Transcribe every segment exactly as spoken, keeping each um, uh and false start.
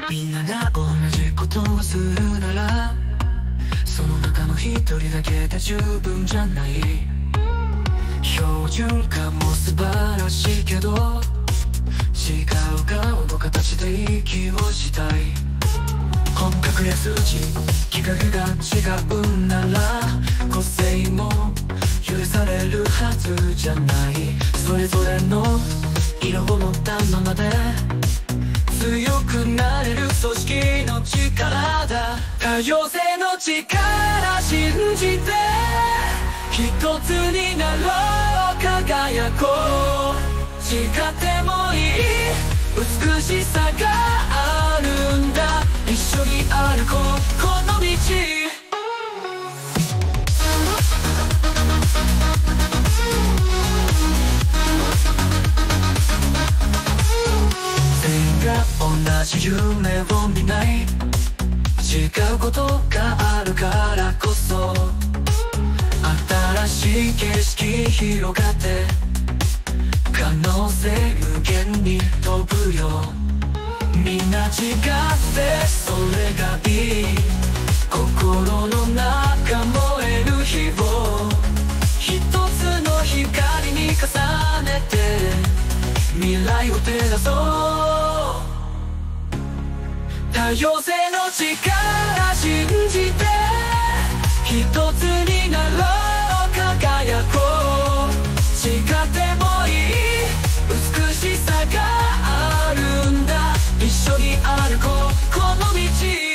みんなが同じことをするならその中の一人だけで十分じゃない。標準化も素晴らしいけど違う顔の形で息をしたい。本格や数値企画が違うなら個性も許されるはずじゃない。それぞれの色を持ったままで強くなれる組織の力だ。多様性の力信じて一つになろう輝こう。違ってもいい美しさがあるんだ。一緒に歩こうこの道。同じ夢を見ない違うことがあるからこそ新しい景色広がって可能性無限に飛ぶよ。みんな違ってそれがいい。心の中燃える火を一つの光に重ねて未来を照らそう。多様性の力信じて一つになろう輝こう。違ってもいい美しさがあるんだ。一緒に歩こうこの道。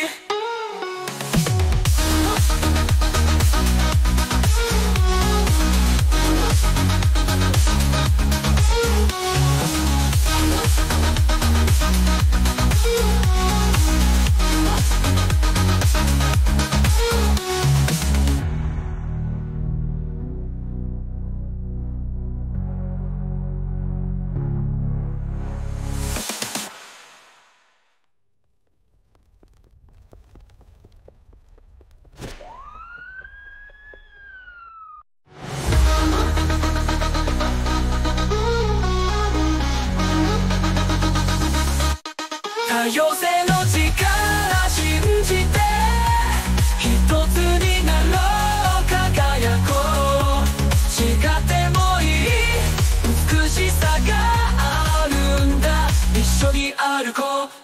多様性の力信じて一つになろう輝こう。違ってもいい美しさがあるんだ。一緒に歩こう。